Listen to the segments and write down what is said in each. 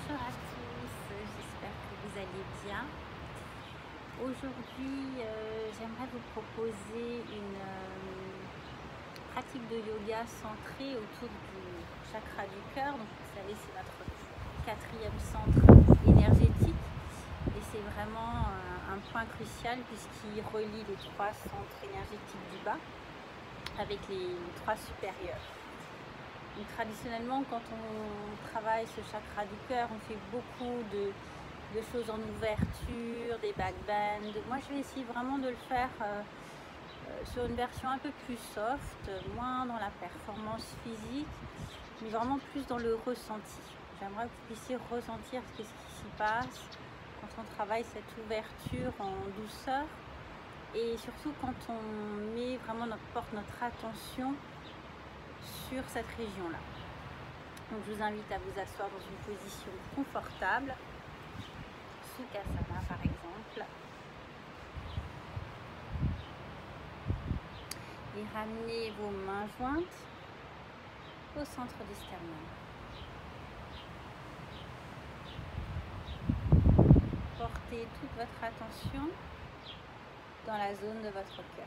Bonjour à tous, j'espère que vous allez bien. Aujourd'hui, j'aimerais vous proposer une pratique de yoga centrée autour du chakra du cœur. Donc, vous savez, c'est notre quatrième centre énergétique et c'est vraiment un point crucial puisqu'il relie les trois centres énergétiques du bas avec les trois supérieurs. Donc, traditionnellement, quand on travaille ce chakra du cœur, on fait beaucoup de choses en ouverture, des backbends. Moi, je vais essayer vraiment de le faire sur une version un peu plus soft, moins dans la performance physique, mais vraiment plus dans le ressenti. J'aimerais que vous puissiez ressentir ce qui s'y passe quand on travaille cette ouverture en douceur et surtout quand on porte notre attention sur cette région-là. Donc je vous invite à vous asseoir dans une position confortable, Sukhasana par exemple, et ramenez vos mains jointes au centre du sternum. Portez toute votre attention dans la zone de votre cœur.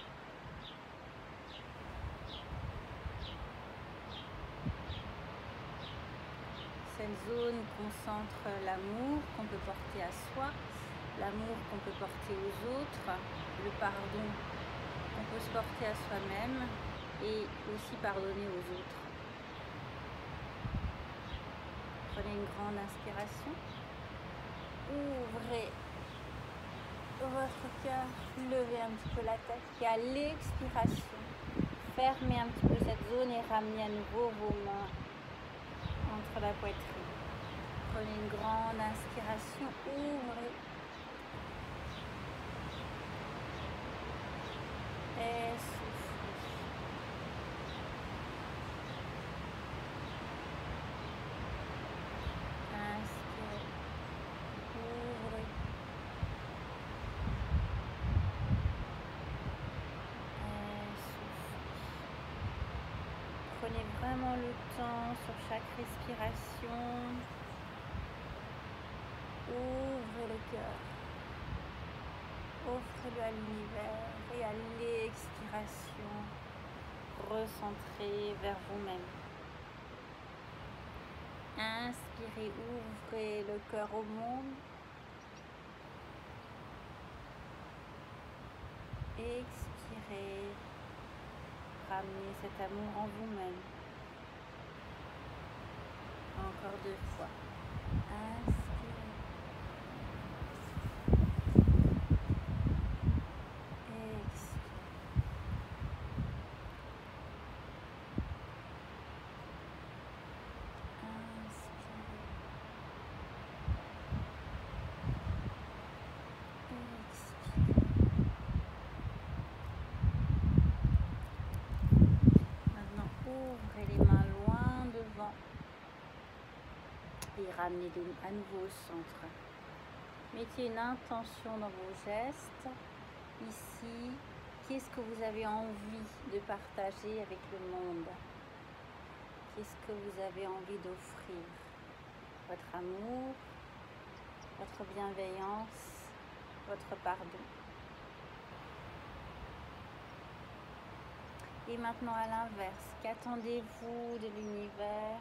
Cette zone concentre l'amour qu'on peut porter à soi, l'amour qu'on peut porter aux autres, le pardon qu'on peut se porter à soi-même et aussi pardonner aux autres. Prenez une grande inspiration, ouvrez votre cœur, levez un petit peu la tête et à l'expiration, fermez un petit peu cette zone et ramenez à nouveau vos mains entre la poitrine. Prenez une grande inspiration, ouvrez. Et soufflez. Inspirez. Ouvrez. Et soufflez. Prenez vraiment le temps sur chaque respiration. Ouvrez le cœur. Offrez-le à l'univers et à l'expiration, recentrez vers vous-même. Inspirez, ouvrez le cœur au monde. Expirez, ramenez cet amour en vous-même. Encore 2 fois. Inspirez. Ouvrez les mains loin devant et ramenez-les à nouveau au centre. Mettez une intention dans vos gestes. Ici, qu'est-ce que vous avez envie de partager avec le monde? Qu'est-ce que vous avez envie d'offrir? Votre amour, votre bienveillance, votre pardon. Et maintenant à l'inverse, qu'attendez-vous de l'univers?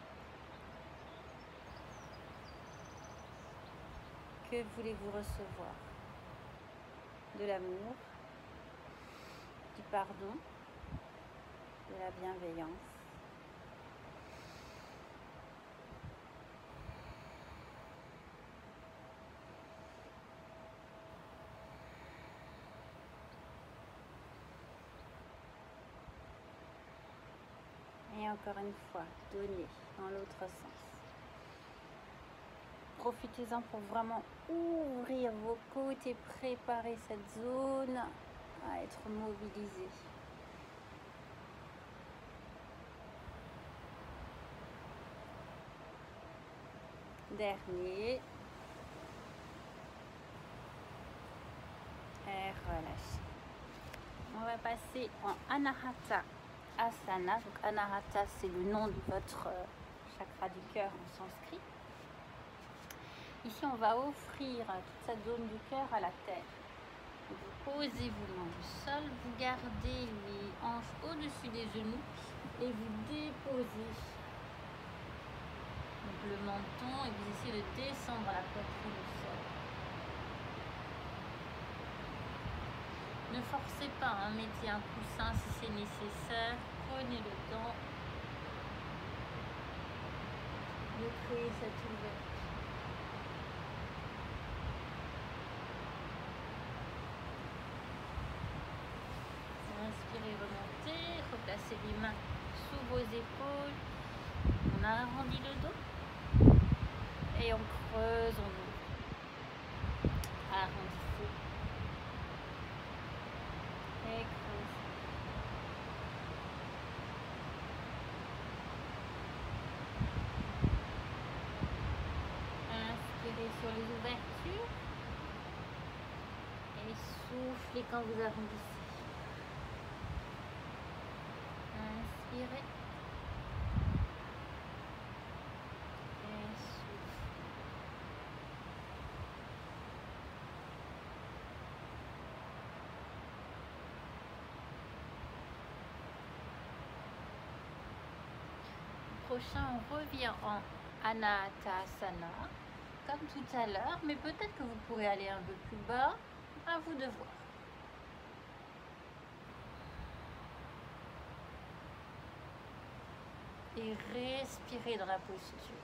Que voulez-vous recevoir? De l'amour, du pardon, de la bienveillance. Et encore une fois, donnez dans l'autre sens. Profitez-en pour vraiment ouvrir vos côtes et préparer cette zone à être mobilisée. Dernier. Et relâchez. On va passer en Anahata Asana. Donc Anahata, c'est le nom de votre chakra du cœur en sanskrit. Ici, on va offrir toute cette zone du cœur à la terre. Vous posez vos mains au sol, vous gardez les hanches au-dessus des genoux et vous déposez donc le menton et vous essayez de descendre la poitrine au sol. Ne forcez pas, hein, mettez un coussin si c'est nécessaire, prenez le temps de créer cette ouverture. Inspirez, remontez, replacez les mains sous vos épaules. On arrondit le dos et on creuse, on ouvre. Arrondissez et creusez. Inspirez sur les ouvertures et soufflez quand vous arrondissez. Inspirez et soufflez. Prochain, on revient en Anatasana comme tout à l'heure, mais peut-être que vous pourrez aller un peu plus bas, à vous de voir. Et respirez dans la posture.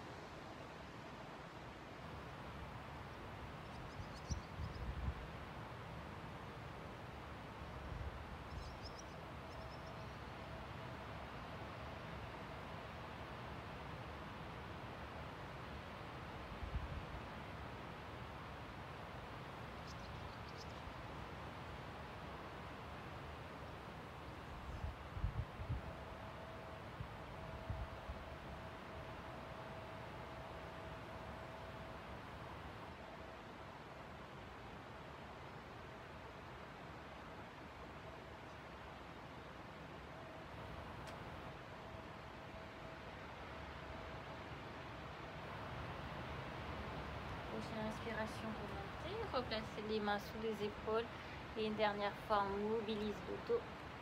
Prochaine inspiration, remontez, replacez les mains sous les épaules et une dernière fois on mobilise le dos.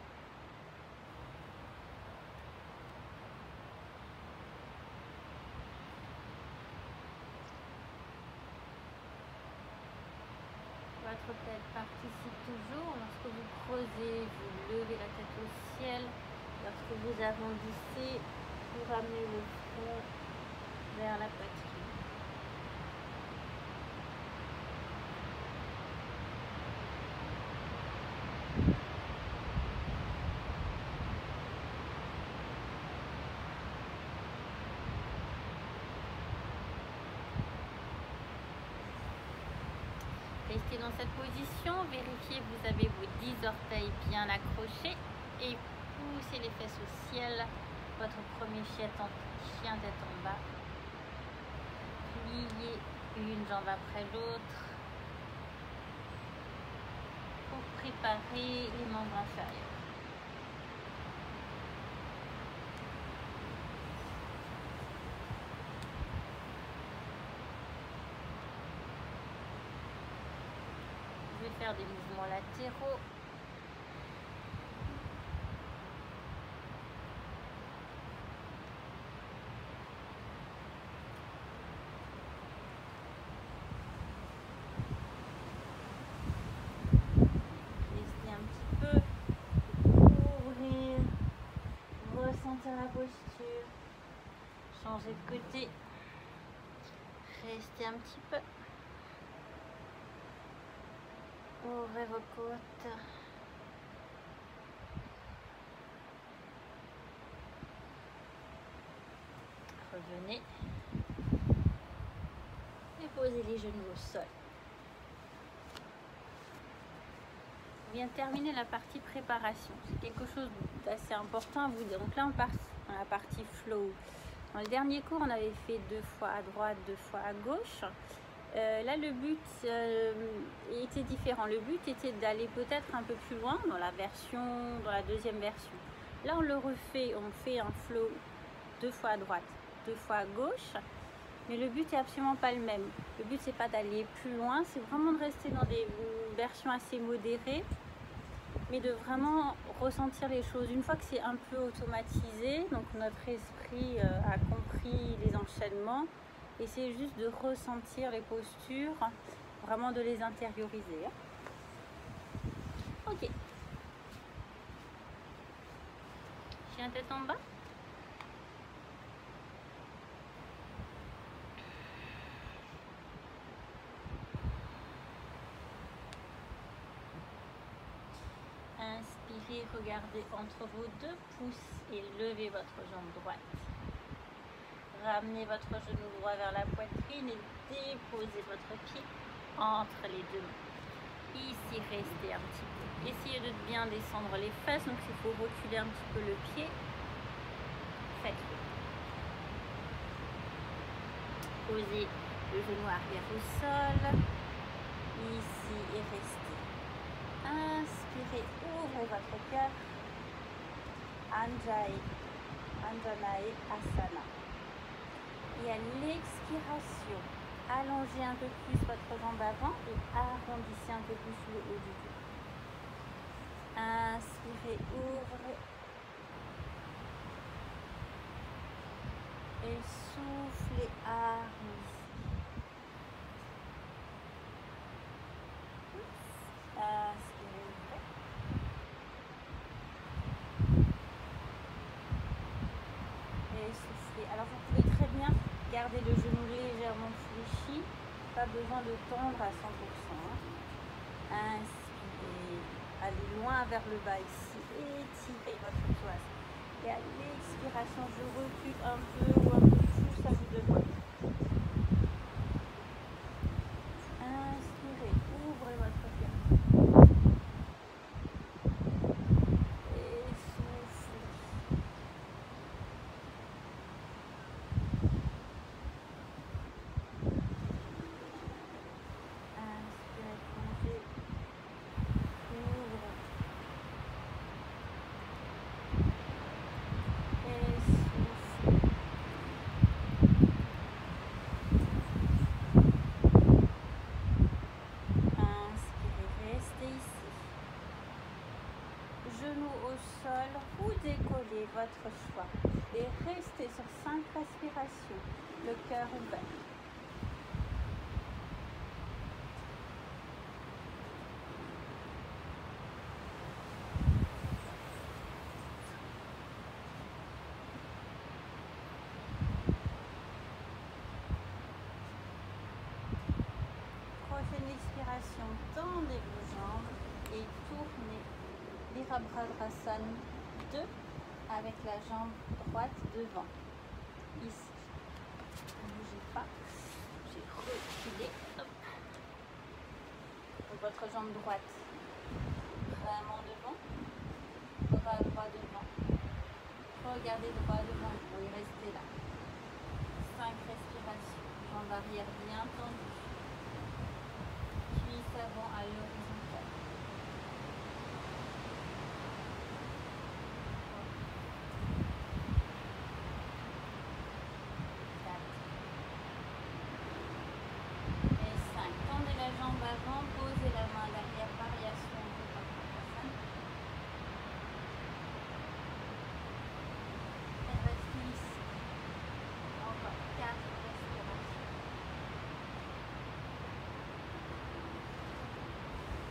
Votre tête participe toujours. Lorsque vous creusez, vous levez la tête au ciel. Lorsque vous arrondissez, vous ramenez le front vers la poitrine. Restez dans cette position, vérifiez que vous avez vos 10 orteils bien accrochés et poussez les fesses au ciel. Votre premier chien tête en bas. Pliez une jambe après l'autre pour préparer les membres inférieurs. Je vais faire des mouvements latéraux. Restez un petit peu. Ouvrir. Ressentir la posture. Changer de côté. Restez un petit peu. Ouvrez vos côtes. Revenez. Et posez les genoux au sol. On vient de terminer la partie préparation. C'est quelque chose d'assez important à vous dire. Donc là, on part dans la partie flow. Dans le dernier cours, on avait fait 2 fois à droite, 2 fois à gauche. Là, le but était différent. Le but était d'aller peut-être un peu plus loin dans la deuxième version. Là, on le refait, on fait un flow 2 fois à droite, 2 fois à gauche. Mais le but est absolument pas le même. Le but c'est pas d'aller plus loin, c'est vraiment de rester dans des versions assez modérées, mais de vraiment ressentir les choses. Une fois que c'est un peu automatisé, donc notre esprit a compris les enchaînements, essayez juste de ressentir les postures, vraiment de les intérioriser. Ok. Chien tête en bas. Inspirez, regardez entre vos deux pouces et levez votre jambe droite. Ramenez votre genou droit vers la poitrine et déposez votre pied entre les deux mains. Ici, restez un petit peu. Essayez de bien descendre les fesses, donc s'il faut reculer un petit peu le pied, faites-le. Posez le genou arrière au sol, ici et restez. Inspirez, ouvrez votre cœur. Anjanae Asana. Et à l'expiration, allongez un peu plus votre jambe avant et arrondissez un peu plus le haut du dos. Inspirez, ouvrez. Et soufflez, arrondissez. Inspirez, ouvrez. Et soufflez. Alors vous pouvez très bien garder le genou légèrement fléchi. Pas besoin de tendre à 100%. Inspirez. Allez loin vers le bas ici. Étirez votre toise. Et à l'expiration, je recule un peu ou un peu plus, à vous de voir. Inspirez, ouvrez votre cœur. Et soufflez. Inspirez, plongez. Ouvrez. Et soufflez. Inspirez, restez ici. Genoux au sol ou décollez, votre choix. Et restez sur 5 respirations, le cœur ouvert. Prochaine expiration, tendez vos jambes et tournez Virabhadrasana 2 avec la jambe droite devant. Ici. Ne bougez pas. J'ai reculé. Hop. Donc votre jambe droite vraiment devant. Bras droit devant. Regardez droit devant vous et restez là. 5 respirations. Jambe arrière bien tendue. Cuisse avant à l'horizontale. 4 et 5. Tendez la jambe avant, posez la main derrière, variation de Virabhadrasana. Et restez ici. Encore 4 respirations.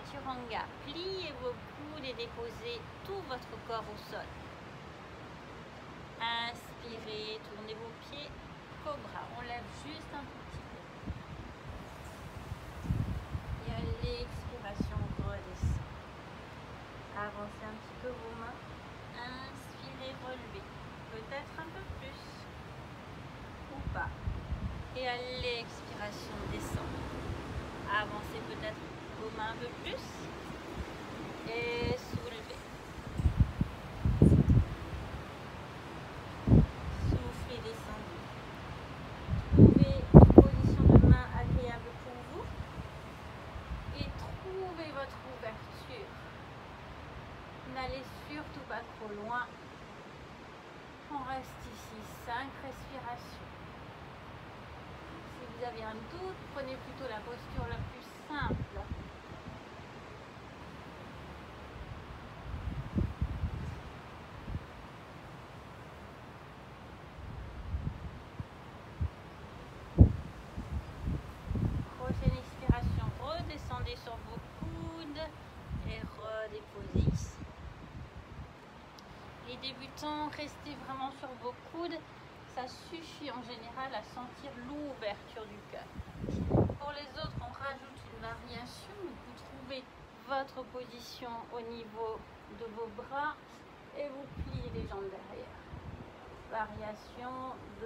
Chaturanga. Pliez vos coudes et déposez tout votre corps au sol. Inspirez, tournez vos pieds. Cobra. On lève juste un tout petit peu. Et à l'expiration, redescend. Avancez un petit peu vos mains. Inspirez, relevez. Peut-être un peu plus. Ou pas. Et à l'expiration, descendez. Avancez peut-être vos mains un peu plus. Et soulevez. Soufflez, descendez. Trouvez une position de main agréable pour vous. Et trouvez votre ouverture. N'allez surtout pas trop loin. On reste ici, 5 respirations. Si vous avez un doute, prenez plutôt la posture la plus simple. Prochaine expiration, redescendez sur vos coudes et redéposez ici. Les débutants, restez vraiment sur vos coudes. Ça suffit en général à sentir l'ouverture du cœur. Pour les autres, on rajoute une variation. Vous trouvez votre position au niveau de vos bras et vous pliez les jambes derrière. Variation de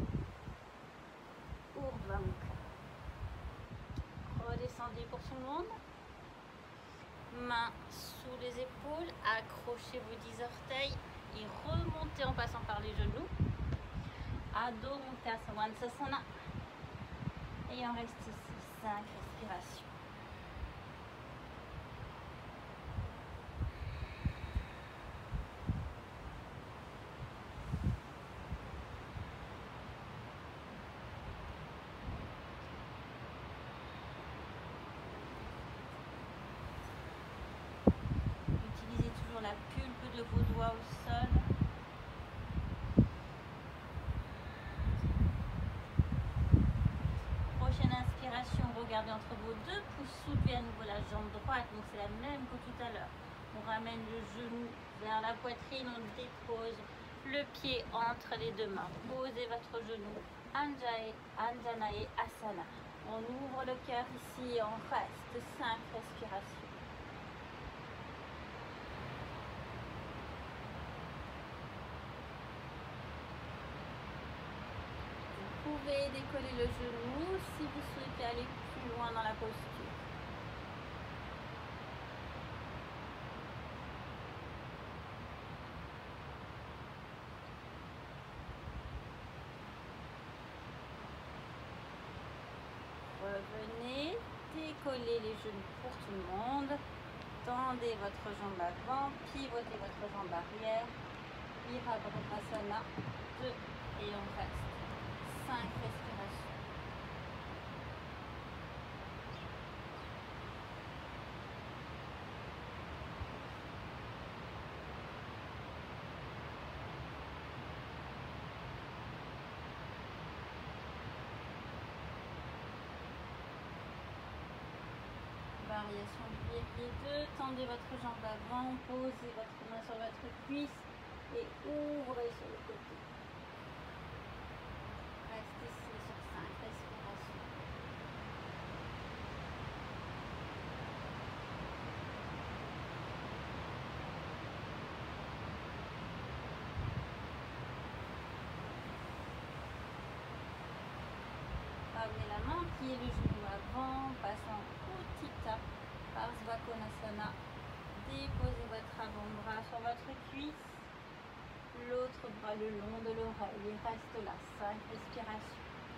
Urdhva Mukha. Redescendez pour tout le monde. Mains sous les épaules, accrochez vos 10 orteils et remontez en passant par les genoux. Adho Mukha Svanasana. Et on reste ici, 5 respirations. Utilisez toujours la pulpe de vos doigts au sol. Prochaine inspiration, regardez entre vos deux pouces, soulevez à nouveau la jambe droite, donc c'est la même que tout à l'heure. On ramène le genou vers la poitrine, on dépose le pied entre les deux mains. Posez votre genou, Anjanaye Asana. On ouvre le cœur ici et on reste 5 respirations. Vous pouvez décoller le genou si vous souhaitez aller plus loin dans la posture. Revenez, décollez les genoux pour tout le monde. Tendez votre jambe avant, pivotez votre jambe arrière. Virabhadrasana 2 et on reste. 5 respirations. Variation du pilier 2, tendez votre jambe avant, posez votre main sur votre cuisse et ouvrez sur le côté. Restez ici sur 5 respirations. Ramenez la main, pliez le genou avant, passant Uttita Parsva Konasana. Déposez votre avant-bras sur votre cuisse, l'autre bras le long de l'oreille et reste là, 5 respirations.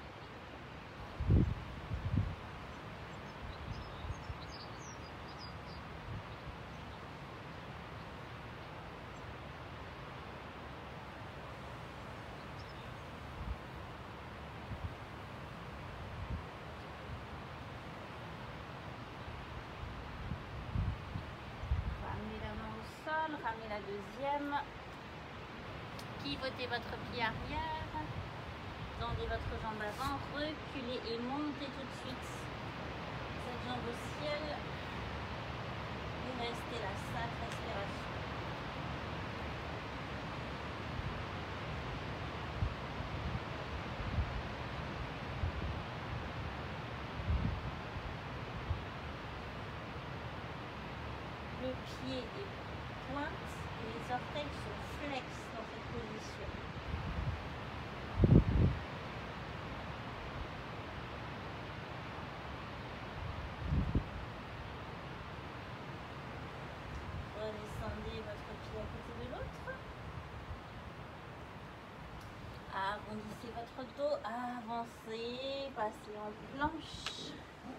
Ramenez la deuxième. Pivotez votre pied arrière. Tendez votre jambe avant. Reculez et montez tout de suite cette jambe au ciel. Et restez là, 5 respirations. Le pied est pointe et les orteils sont flex dans cette position. Redescendez votre pied à côté de l'autre. Arrondissez votre dos, avancez, passez en planche.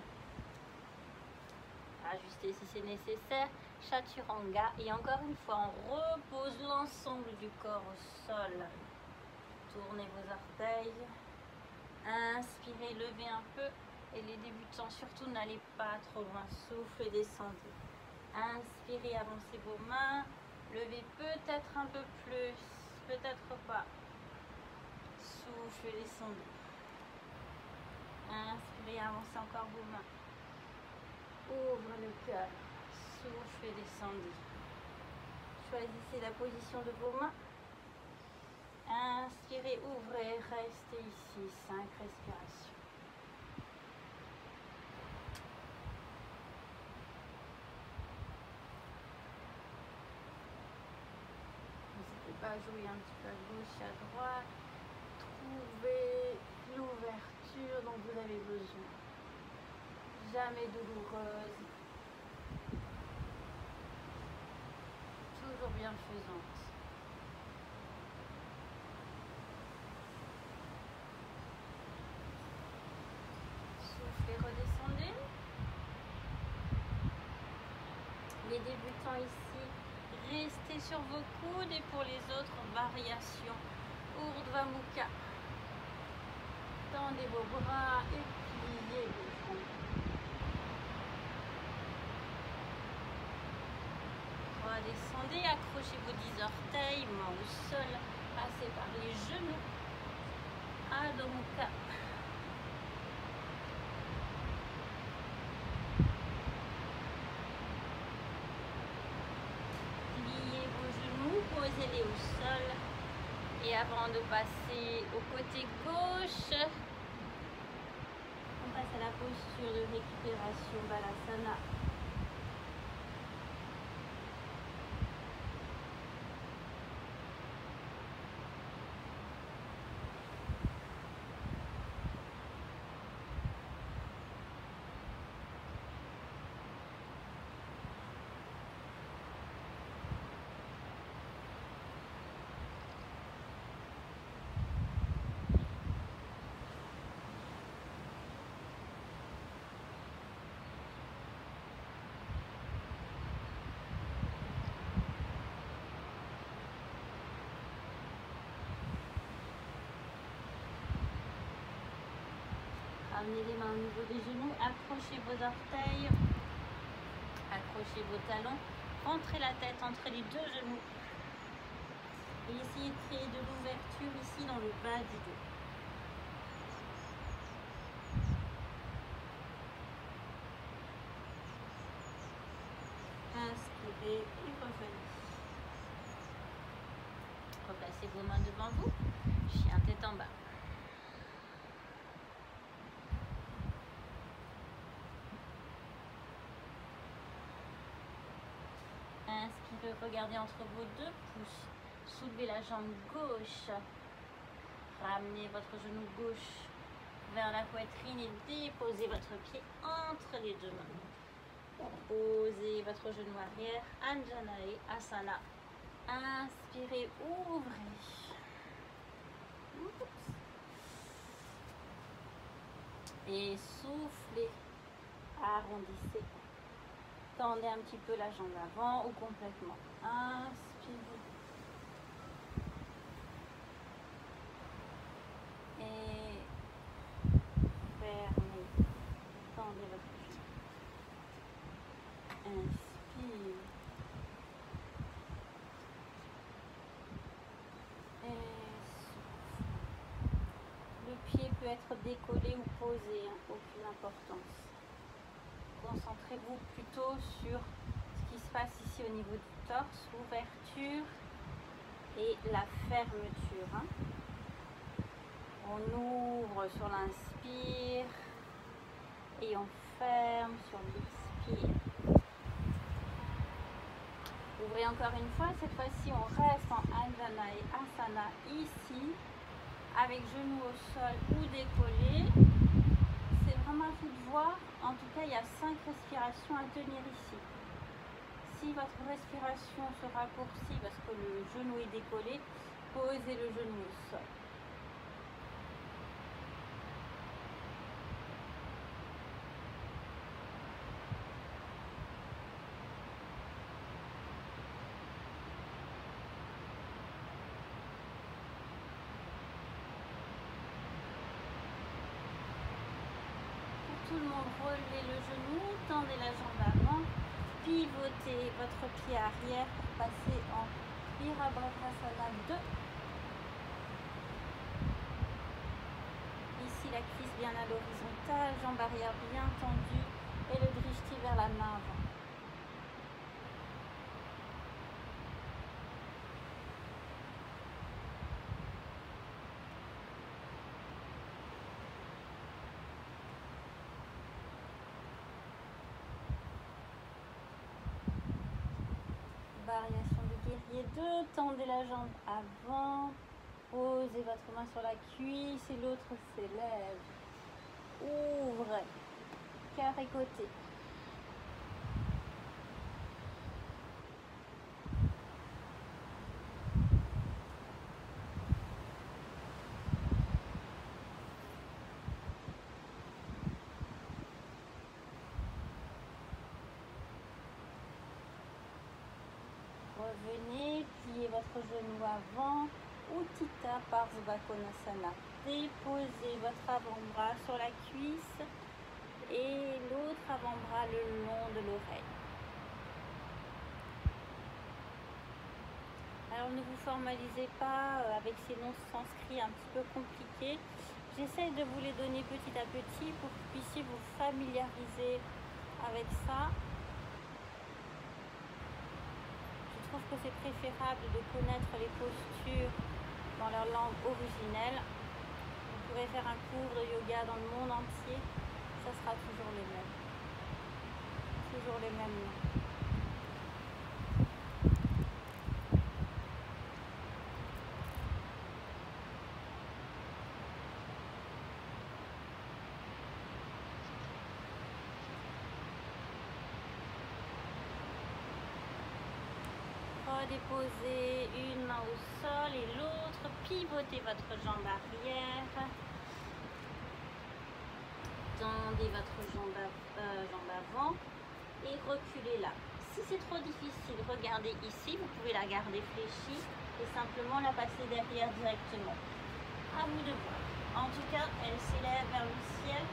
Ajustez si c'est nécessaire. Chaturanga. Et encore une fois, on repose l'ensemble du corps au sol. Tournez vos orteils. Inspirez, levez un peu. Et les débutants, surtout, n'allez pas trop loin. Soufflez, descendez. Inspirez, avancez vos mains. Levez peut-être un peu plus. Peut-être pas. Soufflez, descendez. Inspirez, avancez encore vos mains. Ouvre le cœur. Soufflez, descendez. Choisissez la position de vos mains. Inspirez, ouvrez, restez ici. 5 respirations. N'hésitez pas à jouer un petit peu à gauche et à droite. Trouvez l'ouverture dont vous avez besoin. Jamais douloureuse. Toujours bienfaisante. Soufflez, redescendez. Les débutants ici, restez sur vos coudes et pour les autres, variations. Urdhva Mukha. Tendez vos bras et pliez vos jambes. Redescendez, accrochez vos 10 orteils, mains au sol, passez par les genoux. Adho Mukha. Pliez vos genoux, posez-les au sol. Et avant de passer au côté gauche, on passe à la posture de récupération Balasana. Ramenez les mains au niveau des genoux, accrochez vos orteils, accrochez vos talons, rentrez la tête entre les deux genoux et essayez de créer de l'ouverture ici dans le bas du dos. Inspirez et revenez. Replacez vos mains devant vous, chien tête en bas. Inspirez, regardez entre vos deux pouces. Soulevez la jambe gauche. Ramenez votre genou gauche vers la poitrine et déposez votre pied entre les deux mains. Posez votre genou arrière. Anjanae Asana. Inspirez, ouvrez. Et soufflez. Arrondissez. Tendez un petit peu la jambe avant ou complètement. Inspirez. Et fermez. Tendez votre jambe. Inspire. Et souffle. Le pied peut être décollé ou posé, aucune importance. Concentrez-vous plutôt sur ce qui espace ici au niveau du torse, ouverture et la fermeture. Hein. On ouvre sur l'inspire et on ferme sur l'expire. Ouvrez encore une fois, cette fois-ci on reste en Anjana et Asana ici, avec genoux au sol ou décollés. C'est vraiment à vous de voir. En tout cas, il y a 5 respirations à tenir ici. Si votre respiration se raccourcit parce que le genou est décollé, posez le genou au sol. Tout le monde, relevez le genou, tendez la jambe avant, pivotez votre pied arrière pour passer en Virabhadrasana 2. Ici la cuisse bien à l'horizontale, jambe arrière bien tendue et le drishti vers la main avant. Variation de guerrier 2, tendez la jambe avant, posez votre main sur la cuisse et l'autre s'élève. Ouvrez, cœur et côté. Revenez, pliez votre genou avant, Utthita Parsvakonasana. Déposez votre avant-bras sur la cuisse et l'autre avant-bras le long de l'oreille. Alors ne vous formalisez pas avec ces noms sanscrits un petit peu compliqués. J'essaie de vous les donner petit à petit pour que vous puissiez vous familiariser avec ça. Je trouve que c'est préférable de connaître les postures dans leur langue originelle. Vous pourrez faire un cours de yoga dans le monde entier, ça sera toujours les mêmes. Toujours les mêmes noms. Redéposez une main au sol et l'autre, pivotez votre jambe arrière, tendez votre jambe avant et reculez là. Si c'est trop difficile, regardez ici, vous pouvez la garder fléchie et simplement la passer derrière directement. À vous de voir. En tout cas, elle s'élève vers le ciel,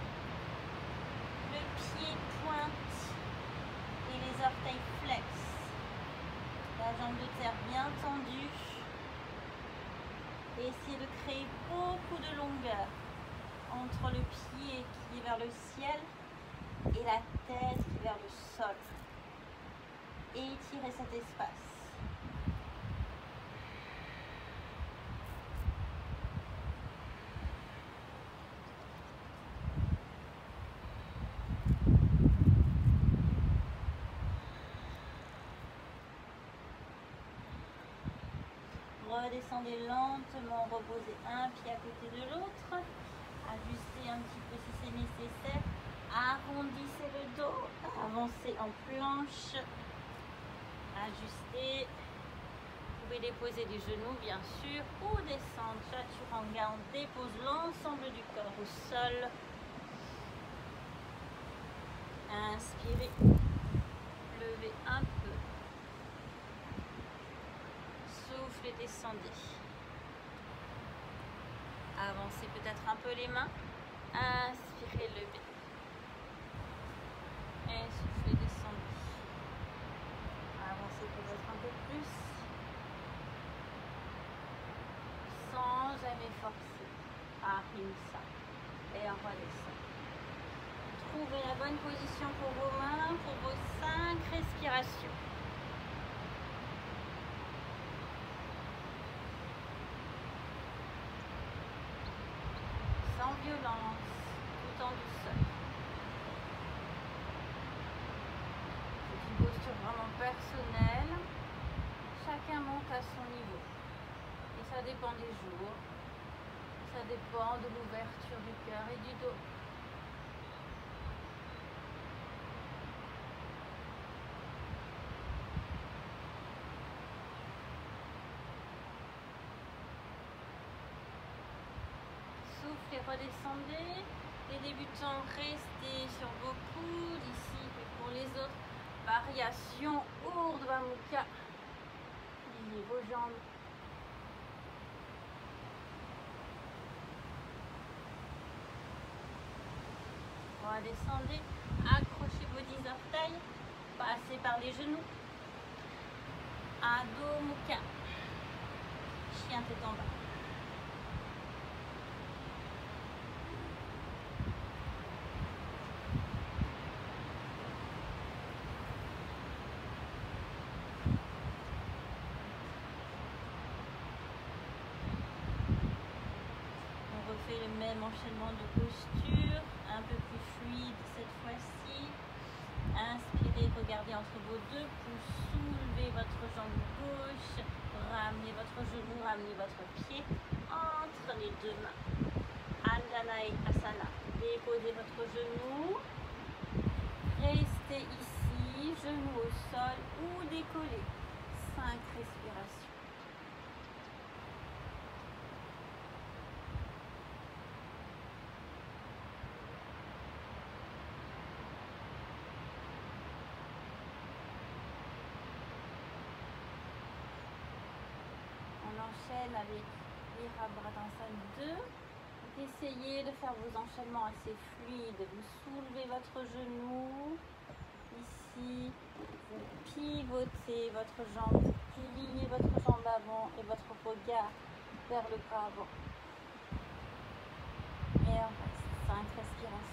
le pied pointe et les orteils flexent. La jambe de terre bien tendue. Et essayez de créer beaucoup de longueur entre le pied qui est vers le ciel et la tête qui est vers le sol. Et étirez cet espace. Redescendez lentement, reposez un pied à côté de l'autre, ajustez un petit peu si c'est nécessaire, arrondissez le dos, avancez en planche, ajustez, vous pouvez déposer les genoux bien sûr ou descendre, Chaturanga, on dépose l'ensemble du corps au sol, inspirez, levez un peu. Soufflez, descendez. Avancez peut-être un peu les mains. Inspirez, levez. Et soufflez, descendez. Avancez peut-être un peu plus. Sans jamais forcer. Ahimsa. Et on redescend. Trouvez la bonne position pour vos mains, pour vos 5 respirations. Sans violence, tout en douceur. C'est une posture vraiment personnelle. Chacun monte à son niveau. Et ça dépend des jours. Ça dépend de l'ouverture du cœur et du dos. Soufflez, redescendez. Les débutants, restez sur vos coudes ici. Et pour les autres, variation Urdhva Mukha. Pliez vos jambes. Redescendez. Accrochez vos 10 orteils. Passez par les genoux. Adho Mukha. Chien tête en bas. Le même enchaînement de posture, un peu plus fluide cette fois-ci. Inspirez, regardez entre vos deux pouces, soulevez votre jambe gauche, ramenez votre genou, ramenez votre pied entre les deux mains. Anjaneyasana, déposez votre genou, restez ici, genou au sol ou décollez. 5 respirations. Enchaîne avec Virabhadrasana 2. Donc essayez de faire vos enchaînements assez fluides. Vous soulevez votre genou. Ici, vous pivotez votre jambe, pliez votre jambe avant et votre regard vers le bras avant. Et on reste 5 respirations.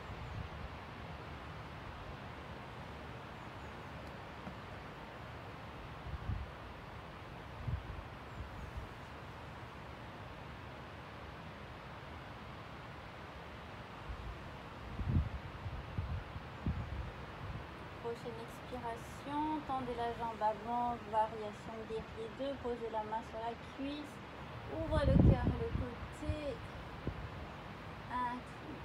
Prochaine expiration, tendez la jambe avant, variation guerrier 2, posez la main sur la cuisse, ouvrez le cœur et le côté, incline.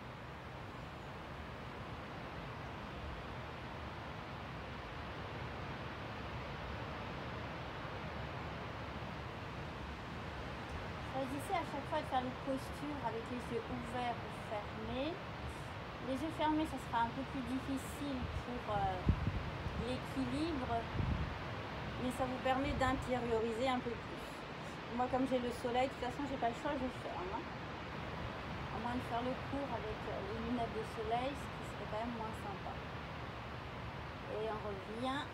Choisissez à chaque fois de faire une posture avec les yeux ouverts ou fermés. Les yeux fermés, ça sera un peu plus difficile pour l'équilibre, mais ça vous permet d'intérioriser un peu plus. Moi, comme j'ai le soleil, de toute façon, j'ai pas le choix, je ferme. À moins de faire le cours avec les lunettes de soleil, ce qui serait quand même moins sympa. Et on revient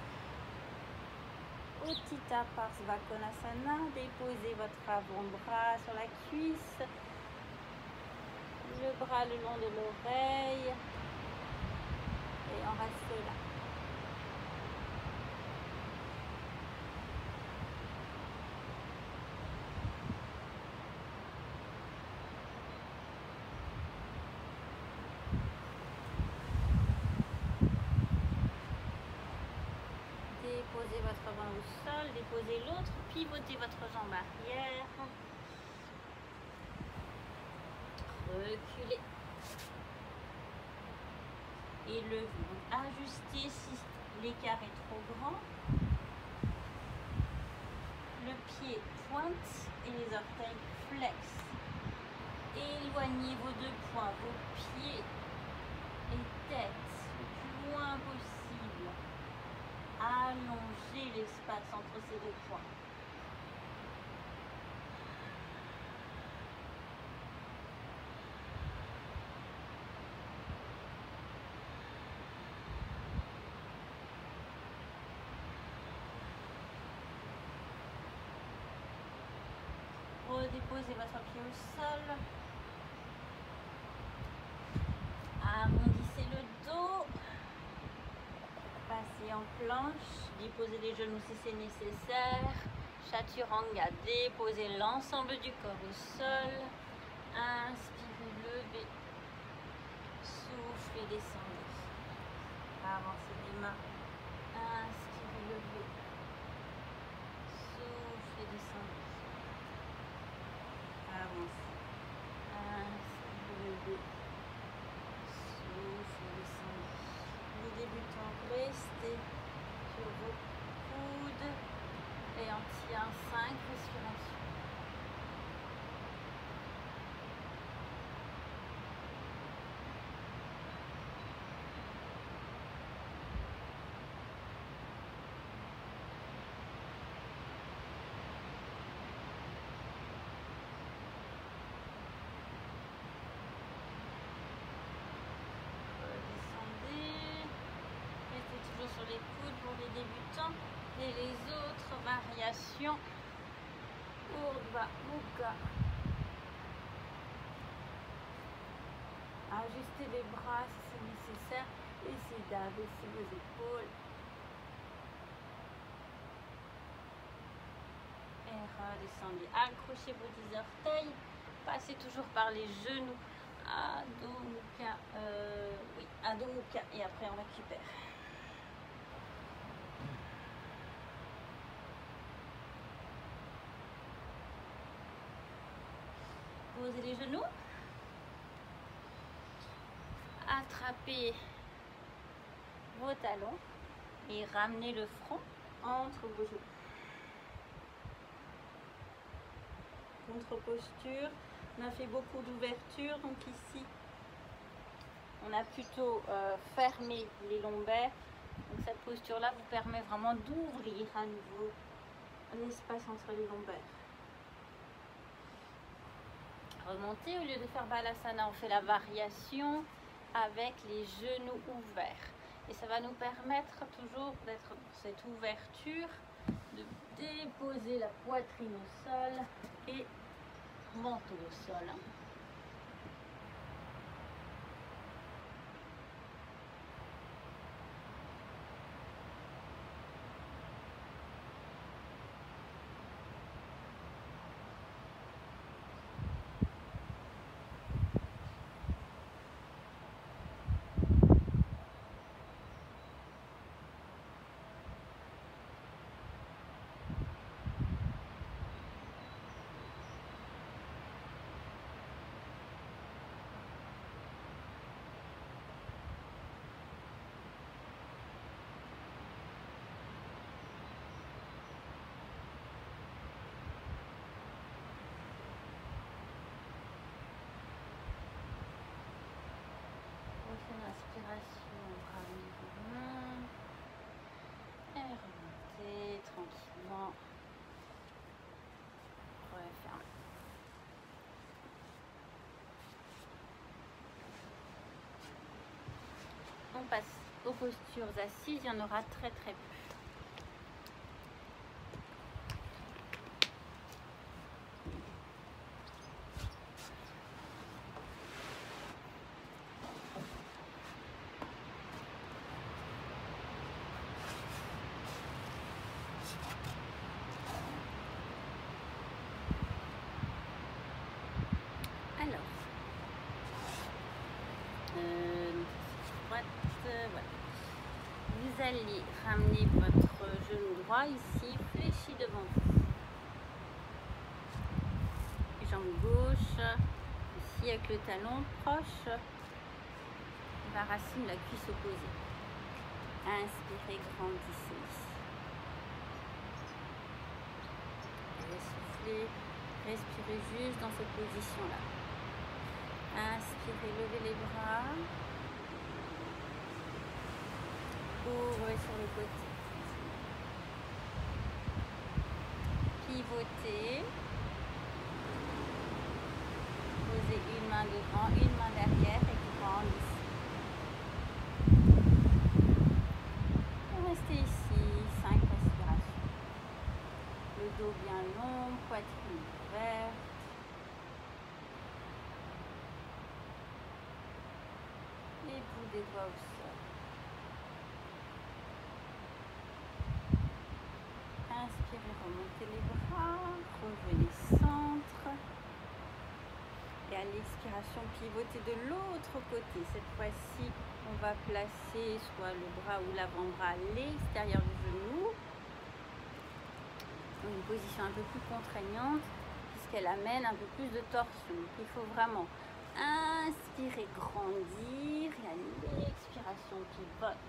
au Utthita Parsvakonasana. Déposez votre avant-bras sur la cuisse. Le bras le long de l'oreille et on reste là. Déposez votre main au sol, déposez l'autre, pivotez votre jambe arrière. Reculez. Et levez. Ajustez si l'écart est trop grand. Le pied pointe et les orteils flexent. Éloignez vos deux poings, vos pieds et tête le plus loin possible. Allongez l'espace entre ces deux points. Redéposez votre pied au sol. Arrondissez et en planche. Déposez les genoux si c'est nécessaire. Chaturanga, déposez l'ensemble du corps au sol. Inspirez, levez. Soufflez, descendez. Avancez les mains. Inspirez, levez. Soufflez, descendez. Avancez. Inspirez, levez. Soufflez, descendez. Les débutants, restez sur vos coudes et on tient 5 respirations. Sur les coudes pour les débutants et les autres variations. Urdhva Mukha. Ajustez les bras si c'est nécessaire. Essayez d'abaisser vos épaules. Et redescendez. Accrochez vos 10 orteils. Passez toujours par les genoux. Adho Mukha. Oui, Adho Mukha. Et après on récupère. Posez les genoux, attrapez vos talons et ramenez le front entre vos genoux. Contre-posture, on a fait beaucoup d'ouverture, donc ici on a plutôt fermé les lombaires. Donc cette posture-là vous permet vraiment d'ouvrir à nouveau un espace entre les lombaires. Remonter, au lieu de faire Balasana, on fait la variation avec les genoux ouverts. Et ça va nous permettre toujours d'être dans cette ouverture, de déposer la poitrine au sol et menton au sol. Inspiration, ramenez vos mains et remontez tranquillement. Refermez. On passe aux postures assises, il y en aura très peu. Vous allez ramener votre genou droit ici, fléchi devant vous. Jambe gauche, ici avec le talon proche, la racine de la cuisse opposée. Inspirez, grandissez ici. Et soufflez, respirez juste dans cette position-là. Inspirez, levez les bras. Ouvrez sur le côté. Pivotez. Posez une main devant, une main derrière et grandissez. Et restez ici, 5 respirations. Le dos bien long, poitrine ouverte. Les bouts des doigts au sol. remontez les bras, revenez centre. Et à l'expiration, pivotez de l'autre côté. Cette fois-ci, on va placer soit le bras ou l'avant-bras à l'extérieur du genou. Donc une position un peu plus contraignante puisqu'elle amène un peu plus de torsion. Donc il faut vraiment inspirer, grandir et à l'expiration, pivote.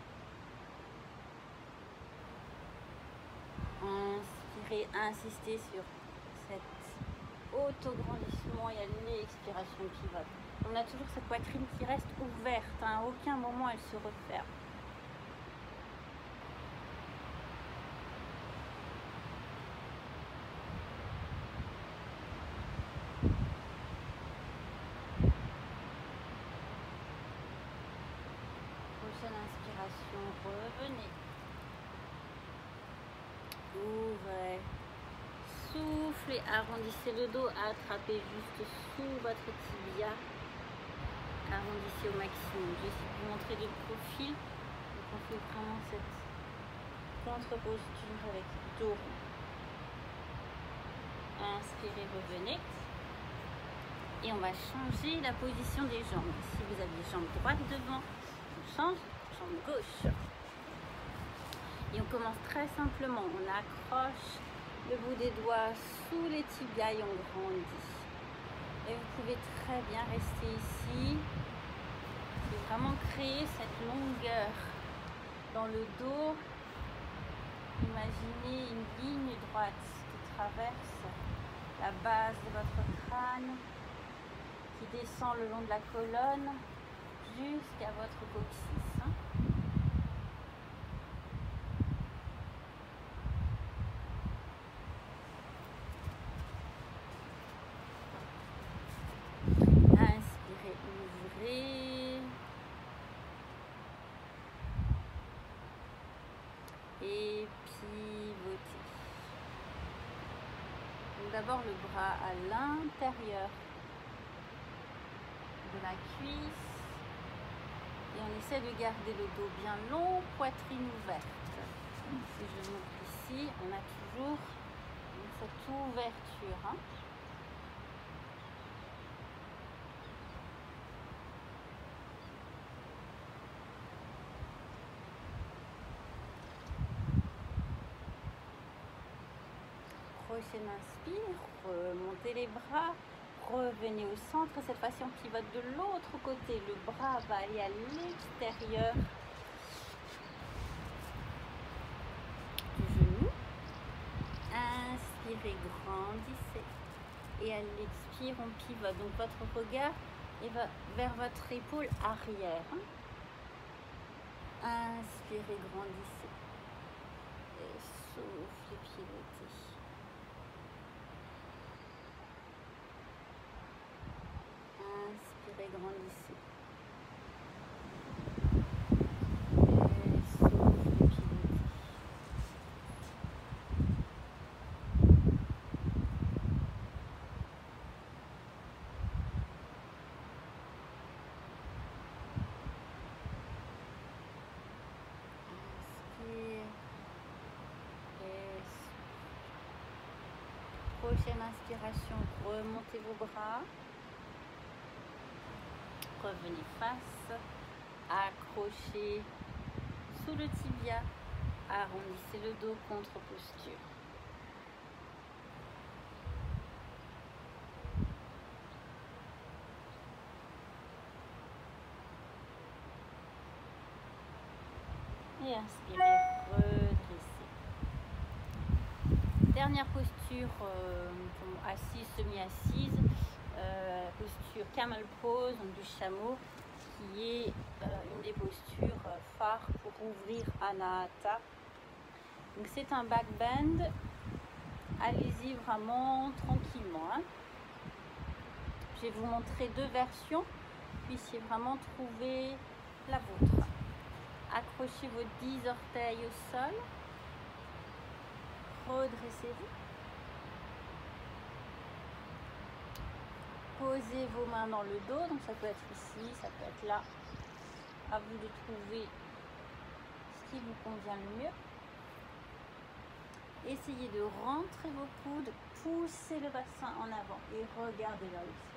Inspirez, insistez sur cet auto-grandissement et à l'expiration, pivote. On a toujours cette poitrine qui reste ouverte, à aucun moment elle se referme. Prochaine inspiration, revenez. Ouvrez. Soufflez, arrondissez le dos, attrapez juste sous votre tibia. Arrondissez au maximum. Je vais essayer de vous montrer de profil. Donc on fait vraiment cette contre-posture avec dos rond. Inspirez, revenez. Et on va changer la position des jambes. Si vous avez les jambes droites devant, on change, jambe gauche. Et on commence très simplement. On accroche le bout des doigts sous les tibias et on grandit. Et vous pouvez très bien rester ici et vraiment créer cette longueur dans le dos. Imaginez une ligne droite qui traverse la base de votre crâne, qui descend le long de la colonne jusqu'à votre coccyx. Inspirez, ouvrez. Et pivotez. Donc d'abord le bras à l'intérieur de la cuisse. Et on essaie de garder le dos bien long, poitrine ouverte. Si je montre ici, on a toujours cette ouverture. Prochaine inspire, remontez les bras, revenez au centre. Cette fois-ci, on pivote de l'autre côté. Le bras va aller à l'extérieur du genou. Inspirez, grandissez. Et à l'expire, on pivote. Donc votre regard va vers votre épaule arrière. Inspirez, grandissez. Et soufflez, pivotez. Inspirez, grandissez. Et soufflez, pivotez. Prochaine inspiration, remontez vos bras, revenez face, accrochez sous le tibia, arrondissez le dos, contre-posture. Et inspirez, redressez. Dernière posture, assise, semi-assise, posture camel pose, donc du chameau, qui est une des postures phares pour ouvrir Anahata. Donc c'est un back bend, allez-y vraiment tranquillement. Je vais vous montrer deux versions, puissiez vraiment trouver la vôtre. Accrochez vos 10 orteils au sol. Redressez-vous. Posez vos mains dans le dos, donc ça peut être ici, ça peut être là. À vous de trouver ce qui vous convient le mieux. Essayez de rentrer vos coudes, poussez le bassin en avant et regardez vers le ciel.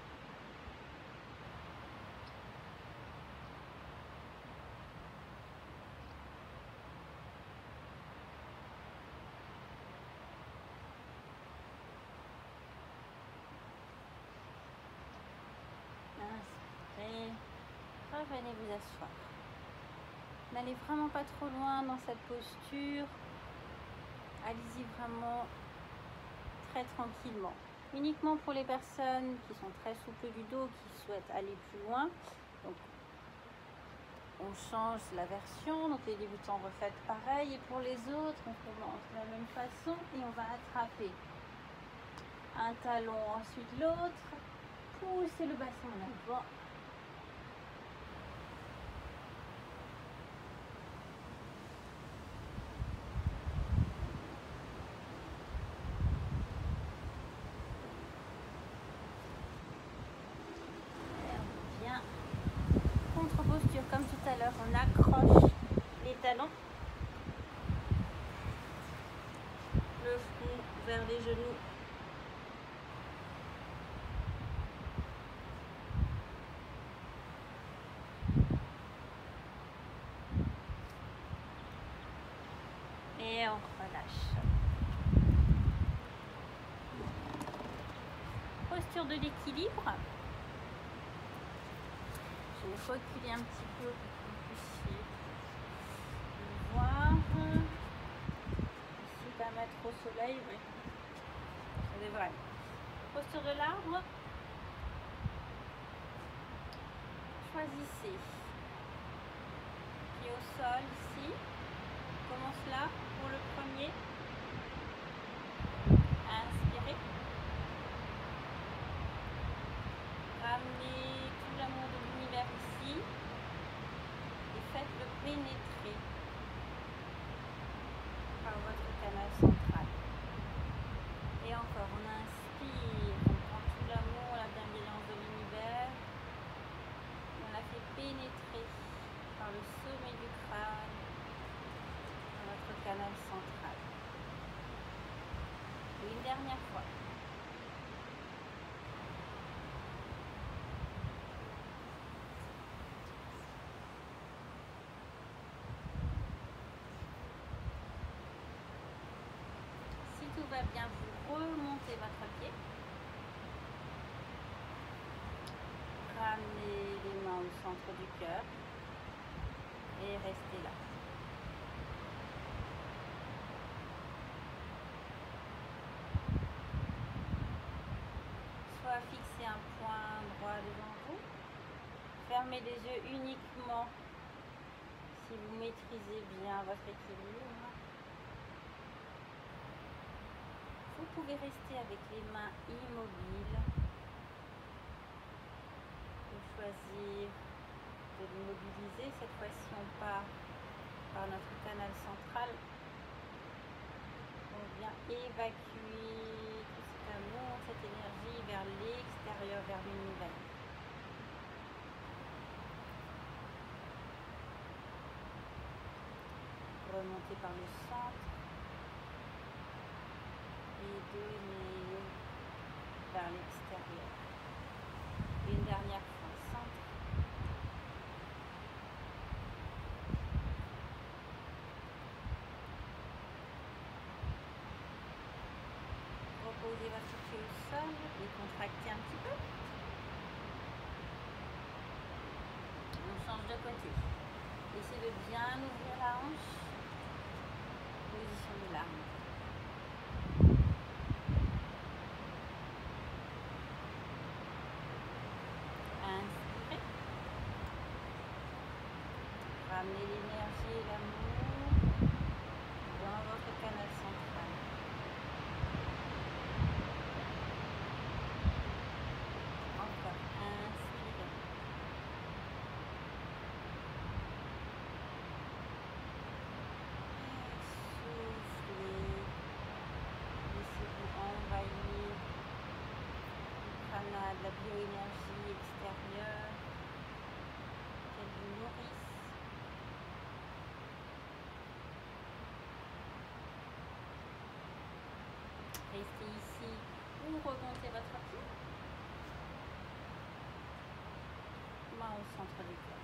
Inspirez, revenez vous asseoir. N'allez vraiment pas trop loin dans cette posture. Allez-y vraiment très tranquillement. Uniquement pour les personnes qui sont très souples du dos, qui souhaitent aller plus loin. Donc, on change la version. Donc, les débutants refaites pareil. Et pour les autres, on commence de la même façon et on va attraper un talon, ensuite l'autre. Poussez le bassin en avant. Contre-posture comme tout à l'heure, on accroche les talons, le front vers les genoux. Et on relâche. Posture de l'équilibre. Je vais reculer un petit peu pour que vous puissiez le voir. Ici, pas mettre au soleil, oui. Ça devrait aller. Posture de l'arbre. Choisissez. Pied au sol ici. On commence là pour le premier. Inspirez. Ramenez tout l'amour de l'univers ici et faites-le pénétrer par votre canal central. Et encore, on inspire, on prend tout l'amour, la bienveillance de l'univers et on la fait pénétrer par le sommet du crâne dans votre canal central. Et une dernière fois. Tout va bien, vous remontez votre pied, ramenez les mains au centre du cœur et restez là. Soit fixez un point droit devant vous, fermez les yeux uniquement si vous maîtrisez bien votre équilibre. Vous pouvez rester avec les mains immobiles ou choisir de l'immobiliser. Cette fois-ci, on part par notre canal central. On vient évacuer tout cet amour, cette énergie vers l'extérieur, vers l'univers. Remontez par le centre. Et donner vers l'extérieur. Une dernière fois, centre. Reposez votre pied au sol et contractez un petit peu. On change de côté. Essayez de bien ouvrir la hanche. Position de l'arme. Inspirez. Ramenez l'énergie et l'amour dans votre canal central. Encore, inspirez. Soufflez. Laissez-vous envahir le canal de la bioénergie extérieure. Qu'elle vous nourrisse. Restez ici ou remontez votre pied. Main au centre du corps.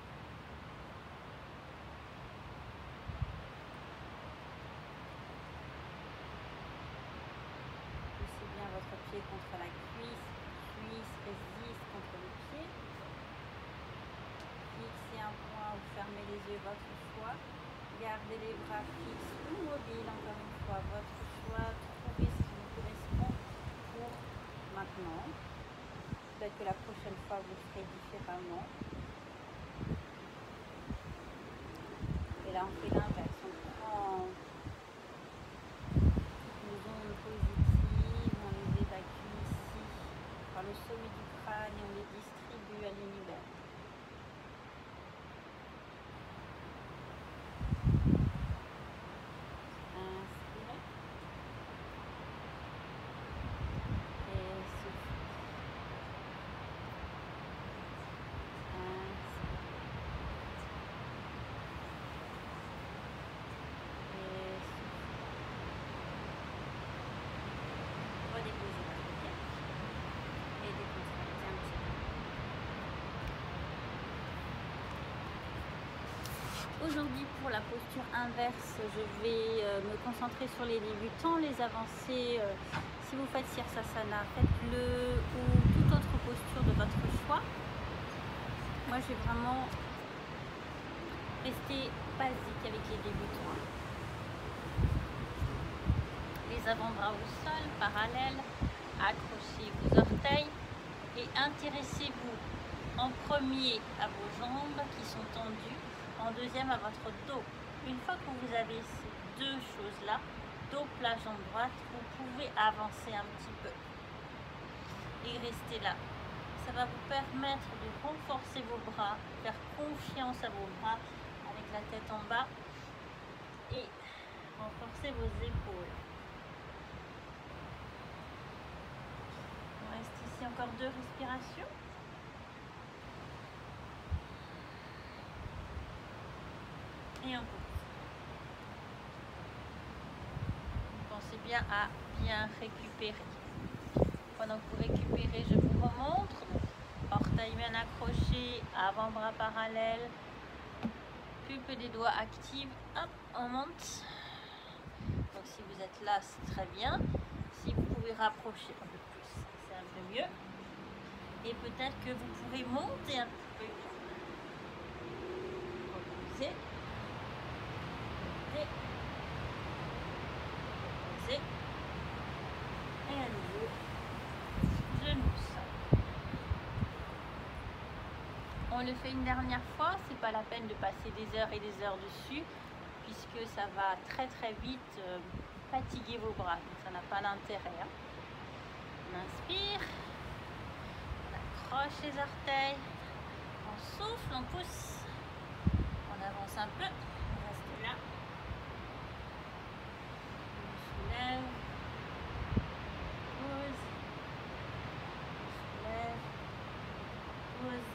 Poussez bien votre pied contre la cuisse. Cuisse résiste contre le pied. Fixez un point ou fermez les yeux, votre choix. Gardez les bras fixes ou mobiles, encore une fois, votre choix. Trouvez ce qui vous correspond pour maintenant. Peut-être que la prochaine fois, vous ferez différemment. Et là, on fait l'inverse. On prend nos ondes positives, on les évacue ici par le sommet du crâne et on les distribue à l'univers. Aujourd'hui, pour la posture inverse, je vais me concentrer sur les débutants, les avancés. Si vous faites Sirsasana, faites-le ou toute autre posture de votre choix. Moi, je vais vraiment rester basique avec les débutants. Les avant-bras au sol, parallèles, accrochez vos orteils et intéressez-vous en premier à vos jambes qui sont tendues, en deuxième à votre dos. Une fois que vous avez ces deux choses-là, dos plat, jambe droite, vous pouvez avancer un petit peu et rester là. Ça va vous permettre de renforcer vos bras, faire confiance à vos bras avec la tête en bas et renforcer vos épaules. On reste ici encore 2 respirations. Et on pousse. Pensez bien à bien récupérer. Pendant que vous récupérez, je vous remontre. Orteil bien accroché, avant-bras parallèle. Pulpe des doigts active. Hop, on monte. Donc si vous êtes là, c'est très bien. Si vous pouvez rapprocher un peu plus, c'est un peu mieux. Et peut-être que vous pourrez monter un petit peu. Reposez. Et à nouveau, genoux. On le fait une dernière fois, c'est pas la peine de passer des heures et des heures dessus, puisque ça va très très vite fatiguer vos bras, donc ça n'a pas d'intérêt. Hein. On inspire, on accroche les orteils, on souffle, on pousse, on avance un peu, on reste là. Soulève, pause, soulève, pause,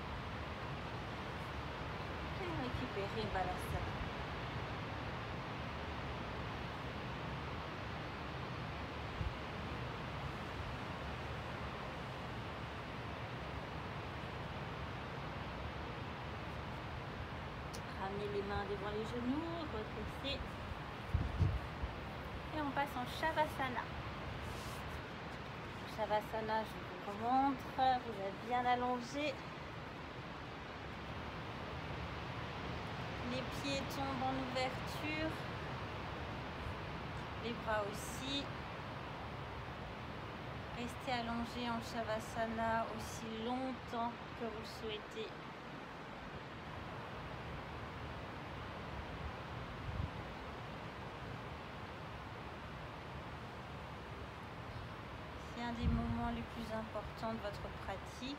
et récupérer Balasana. Ramenez les mains devant les genoux, redressez. Et on passe en Shavasana. Shavasana, je vous remontre, vous êtes bien allongé. Les pieds tombent en ouverture. Les bras aussi. Restez allongé en Shavasana aussi longtemps que vous le souhaitez. C'est un des moments les plus importants de votre pratique.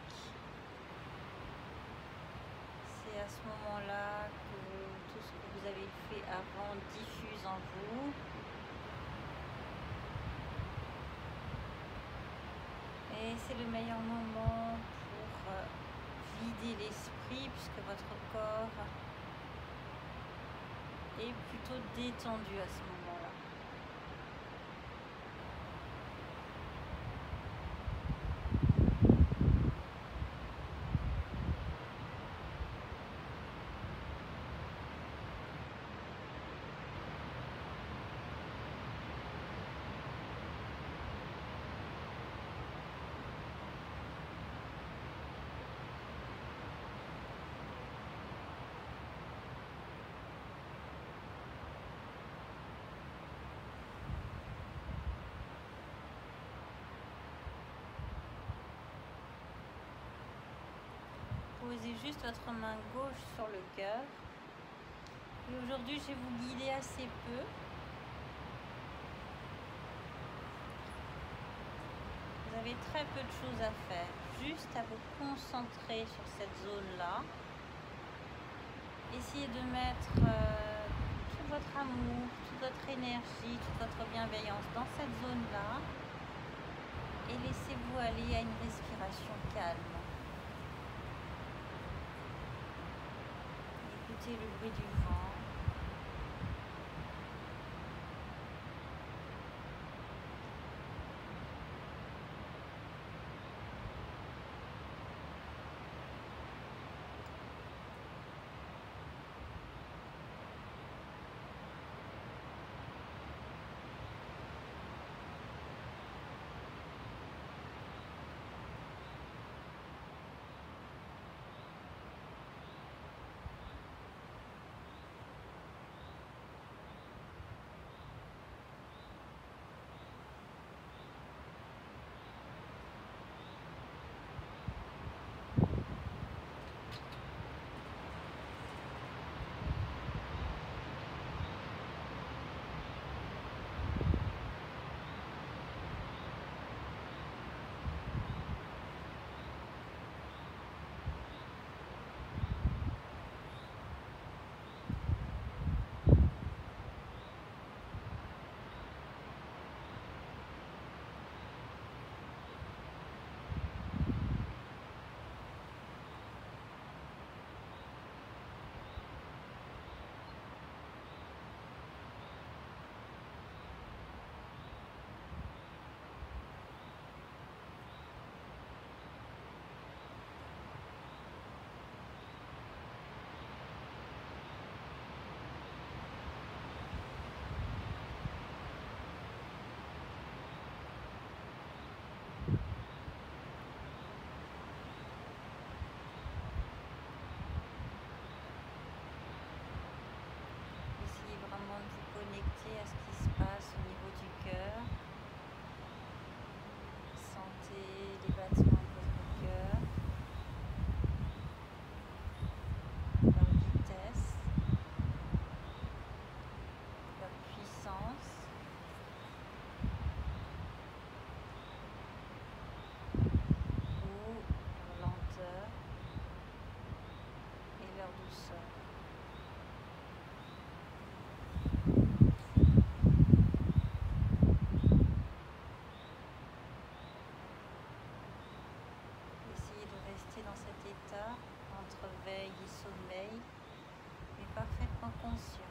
C'est à ce moment-là que tout ce que vous avez fait avant diffuse en vous. Et c'est le meilleur moment pour vider l'esprit puisque votre corps est plutôt détendu à ce moment-là. posez juste votre main gauche sur le cœur. Et aujourd'hui, je vais vous guider assez peu. Vous avez très peu de choses à faire, juste à vous concentrer sur cette zone-là. Essayez de mettre tout votre amour, toute votre énergie, toute votre bienveillance dans cette zone-là et laissez-vous aller à une respiration calme. Écoutez le bruit du vent. Connecter à ce qui se passe au niveau du cœur. Sentez les battements de votre cœur, leur vitesse, leur puissance. Ou leur lenteur et leur douceur. Dans cet état entre veille et sommeil, mais parfaitement conscient.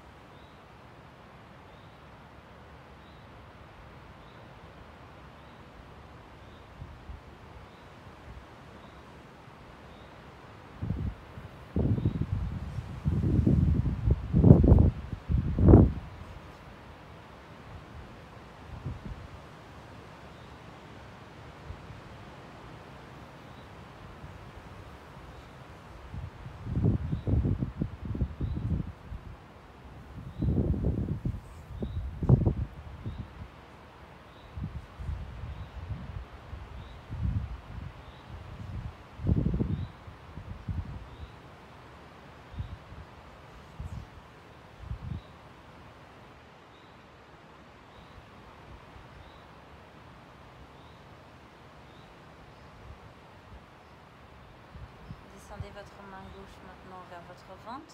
Descendez votre main gauche maintenant vers votre ventre.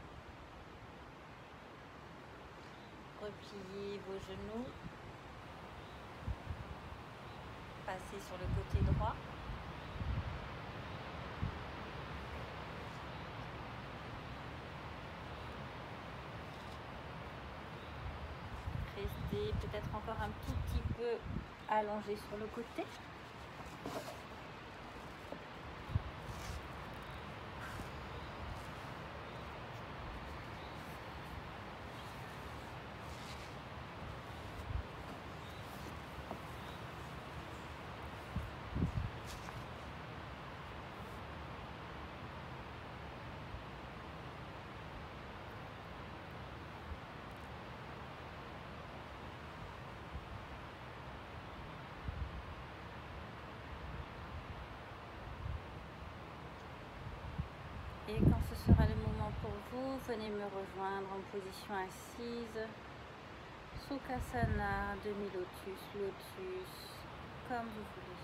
Repliez vos genoux. Passez sur le côté droit. Restez peut-être encore un tout petit peu allongé sur le côté. sera le moment pour vous. Venez me rejoindre en position assise. Sukhasana, demi-lotus, lotus, comme vous voulez.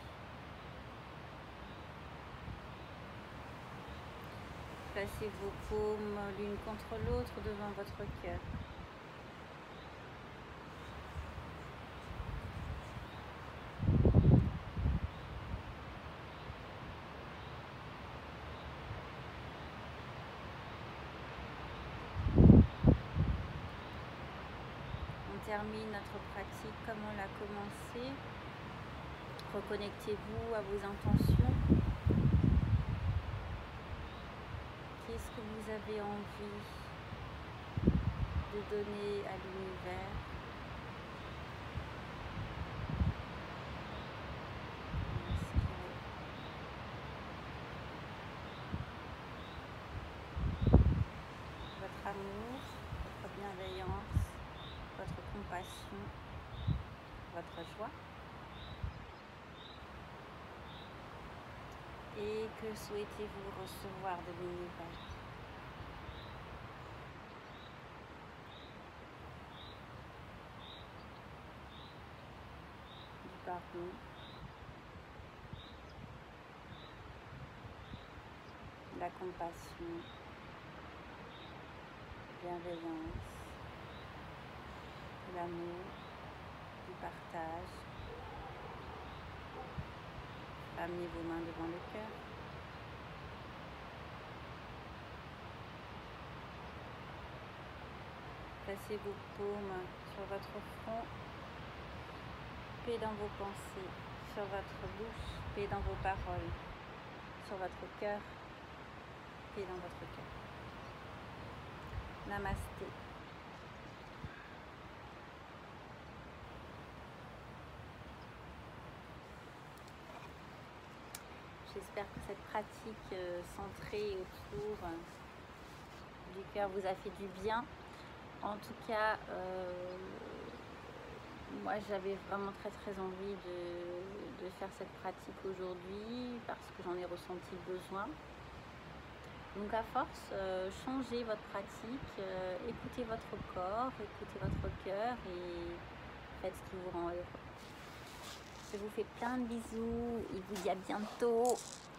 Placez vos paumes l'une contre l'autre devant votre cœur. Termine notre pratique comme on l'a commencé. Reconnectez-vous à vos intentions. Qu'est-ce que vous avez envie de donner à l'univers? Votre amour, votre bienveillance, votre compassion, votre joie. Et que souhaitez-vous recevoir de l'univers? Du pardon, de la compassion, de la bienveillance, de l'amour, du partage. Amenez vos mains devant le cœur. Placez vos paumes sur votre front, paix dans vos pensées, sur votre bouche, paix dans vos paroles, sur votre cœur, paix dans votre cœur. Namasté. J'espère que cette pratique centrée autour du cœur vous a fait du bien. En tout cas, moi j'avais vraiment très envie de faire cette pratique aujourd'hui parce que j'en ai ressenti le besoin. Donc à force, changez votre pratique, écoutez votre corps, écoutez votre cœur et faites ce qui vous rend heureux. Je vous fais plein de bisous et vous dis à bientôt.